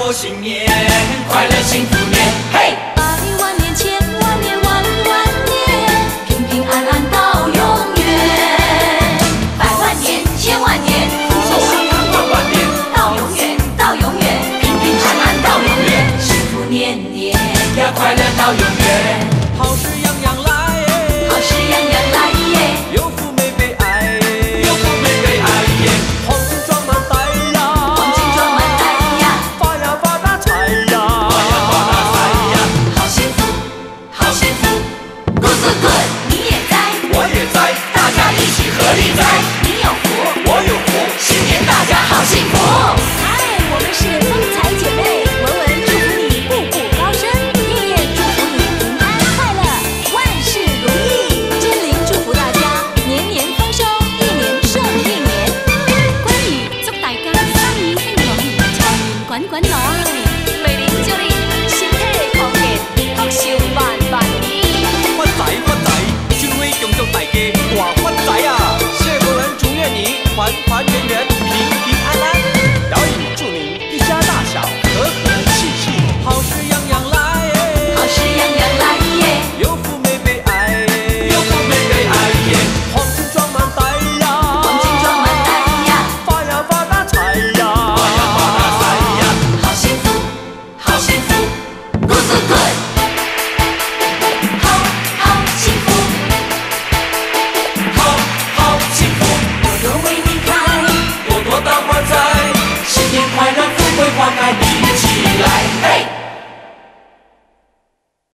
寿新年，快乐幸福年，嘿！ 百万年千万年万万年，平平安安到永远。百万年千万年，福寿安康万万年，到永远到永远，平平安安到永远，幸福年年要快乐到永远。 好事样样来， 好事样样来耶， 有福没悲哀， 有福没悲哀耶， 黄金装满袋呀， 黄金装满袋呀， 发呀发大财呀， 发大财呀， 好幸福好幸福 ，good good good， 你也在， 我也在， 大家一起合力在，你有福， 我有福， 新年大家好幸福。嗨，我们是风采姐妹，文文祝福你步步高升，燕燕祝福你平安快乐，万事如意，真灵祝福大家年年丰收，一年胜一年。关羽祝大家生意兴隆，财源滾滾來。美玲祝你身體康健，福壽萬萬年。 發仔發仔，專威恭祝大家大發仔啊！谢国文祝愿你团团圆圆，平平安安。姚颖祝您一家大小和和气气，好事样样来， 好事样样来耶， 有福没悲哀， 有福没悲哀耶， 黄金装满袋呀， 黄金装滿袋呀， 发呀发大财呀， 发大财呀， 好幸福好幸福 ，good good good， 好好幸福， 好好幸福， 朵朵為你開， 朵朵當花栽，新年快樂，富貴花開，一起來，嘿！